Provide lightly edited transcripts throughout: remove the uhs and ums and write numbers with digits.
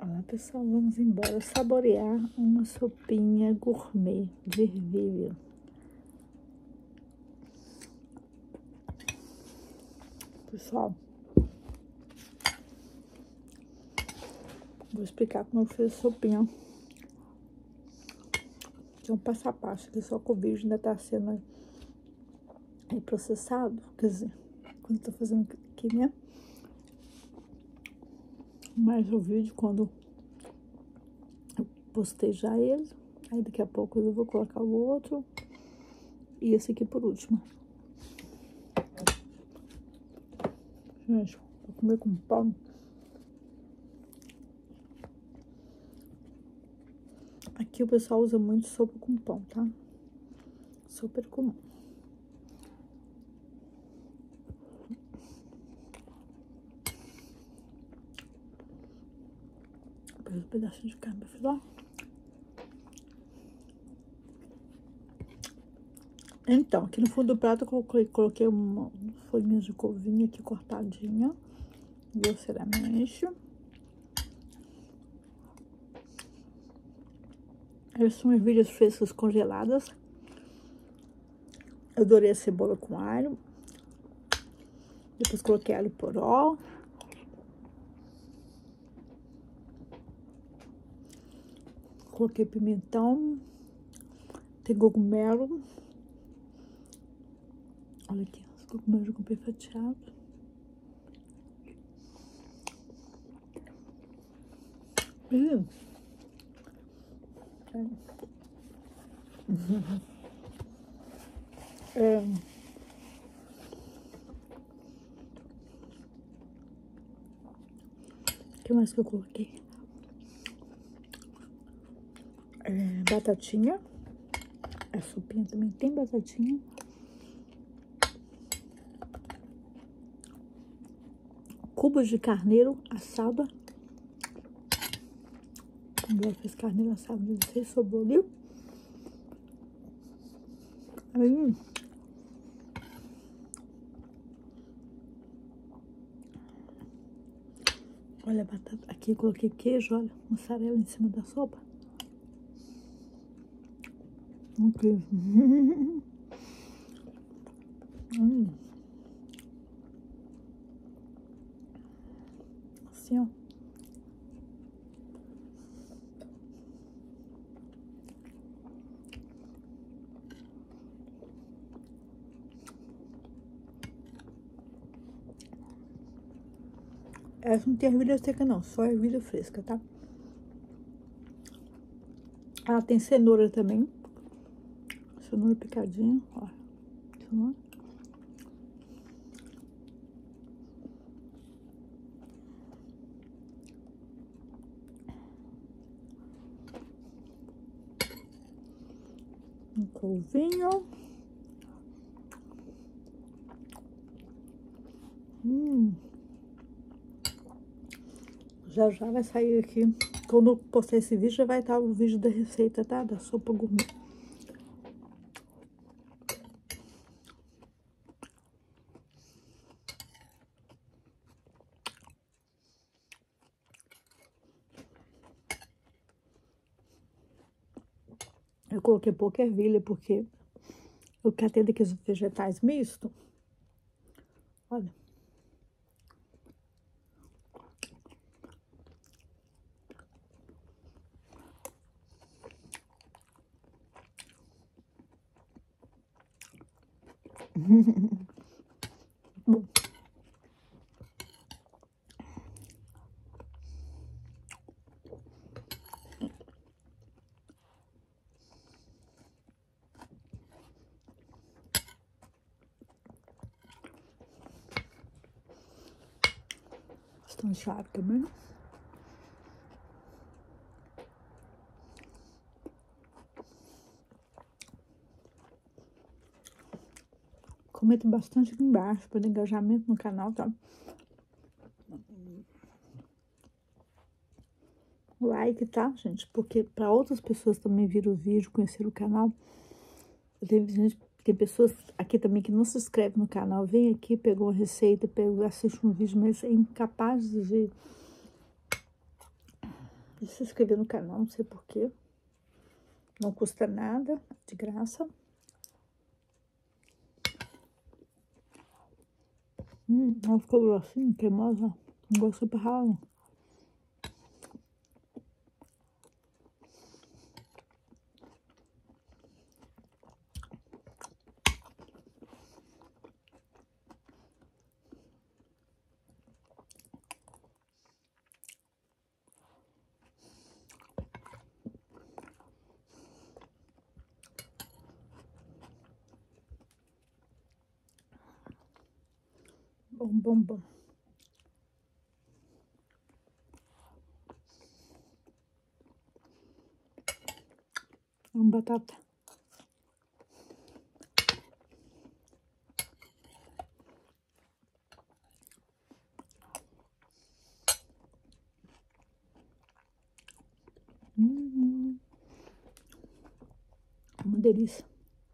Olá, pessoal, vamos embora saborear uma sopinha gourmet de ervilha. Pessoal, vou explicar como eu fiz a sopinha. É um passo a passo, que só que o vídeo ainda tá sendo processado, quer dizer, quando eu tô fazendo aqui, né? Mas o vídeo, quando eu postei já ele, aí daqui a pouco eu vou colocar o outro e esse aqui por último. Gente, vou comer com pão. Aqui o pessoal usa muito sopa com pão, tá? Super comum. Depois um pedacinho de carne pra filar. Então, aqui no fundo do prato eu coloquei uma folhinha de couvinha aqui cortadinha, grosseiramente. Essas são ervilhas frescas congeladas. Eu dourei a cebola com alho. Depois coloquei alho poró. Coloquei pimentão. Tem cogumelo. Olha aqui, os cogumelos eu comprei fatiado. O que mais que eu coloquei? Batatinha. A sopinha também tem batatinha. Cubos de carneiro assado. Eu fiz carneiro assado, não sei se sobrou ali. Aí, olha a batata. Aqui eu coloquei queijo, olha, mussarela em cima da sopa. Um queijo. Assim, ó. Essa não tem ervilha seca não, só ervilha fresca, tá? Ah, tem cenoura também. Cenoura picadinha, ó. Cenoura. Um couvinho. Já vai sair aqui. Quando eu postar esse vídeo, já vai estar o vídeo da receita, tá? Da sopa gourmet. Eu coloquei pouca ervilha, porque eu catei daqueles vegetais mistos. Olha. Bom. Bastante chave também. Comenta bastante aqui embaixo para engajamento no canal, tá? Like, tá, gente? Porque para outras pessoas também vir o vídeo, conhecer o canal. Tem pessoas aqui também que não se inscrevem no canal. Vem aqui, pegou a receita, assiste um vídeo, mas é incapaz de de se inscrever no canal, não sei porquê. Não custa nada, de graça. Ela ficou grossinha, cremosa. Não gosto de ralo. Bom, bom, bom. Uma batata. Uma delícia.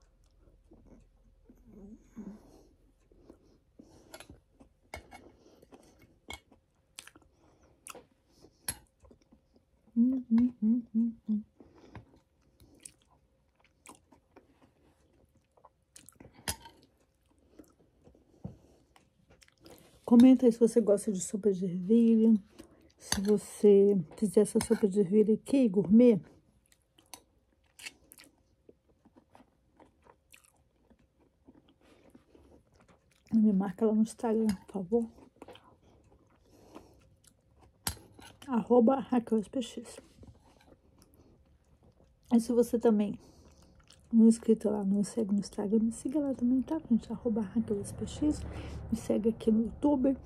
Comenta aí se você gosta de sopa de ervilha. Se você fizer essa sopa de ervilha aqui, gourmet. Me marca lá no Instagram, por favor. @RaquelSPX. E se você também não é inscrito lá, não me segue no Instagram, me siga lá também, tá, gente? @RaquelSPX. Me segue aqui no YouTube.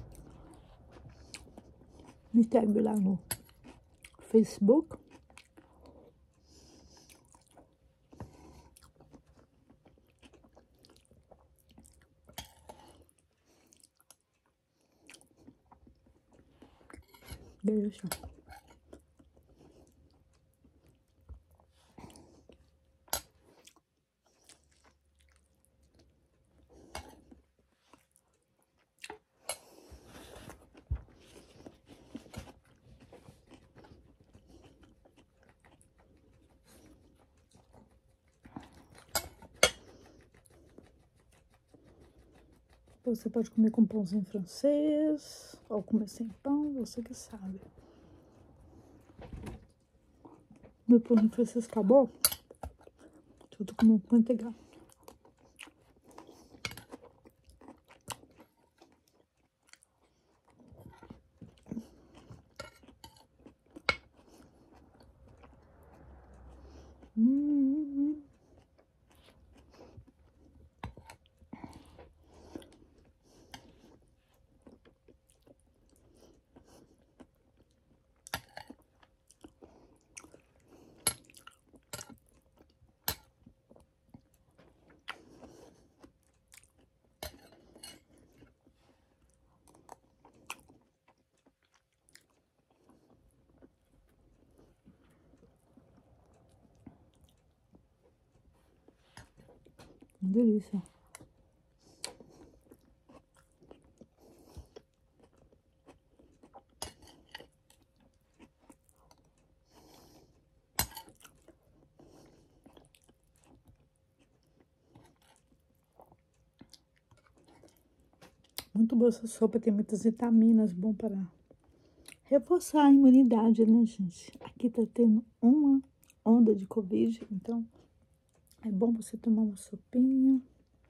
Me segue lá no Facebook. Beijo. Você pode comer com pãozinho francês, ou comer sem pão, você que sabe. Meu pãozinho francês acabou, eu tô comendo pão integral. Uma delícia. Muito boa essa sopa, tem muitas vitaminas, bom para reforçar a imunidade, né, gente? Aqui tá tendo uma onda de Covid, então é bom você tomar uma sopinha.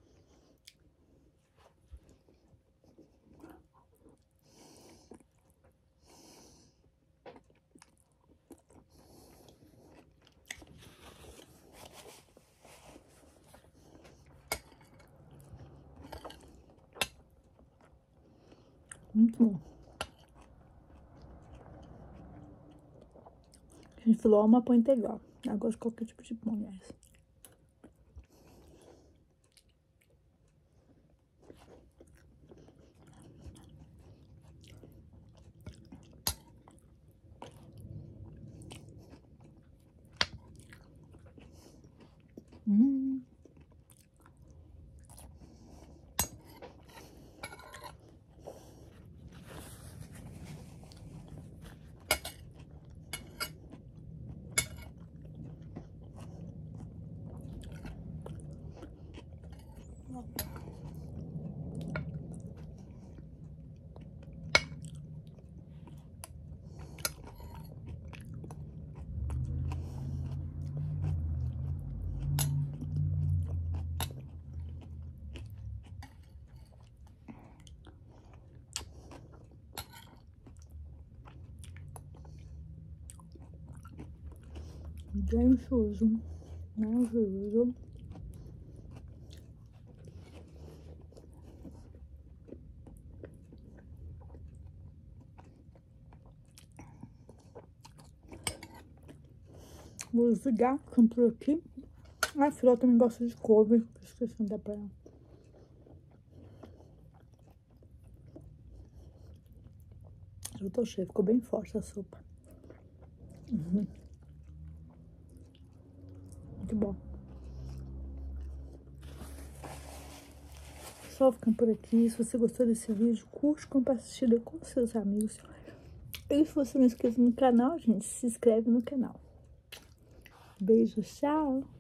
Muito bom. A gente falou uma pão integral. Eu gosto de qualquer tipo de pão, aliás. Delicioso. Maravilhoso. Vou desligar, comprou aqui. A Filó também gosta de couve. Esqueci de dar pra ela. Eu tô cheia, ficou bem forte a sopa. Muito bom. Só ficando por aqui. Se você gostou desse vídeo, curte, compartilha com seus amigos. E se você não é inscrito no canal, gente, se inscreve no canal. Beijo, tchau!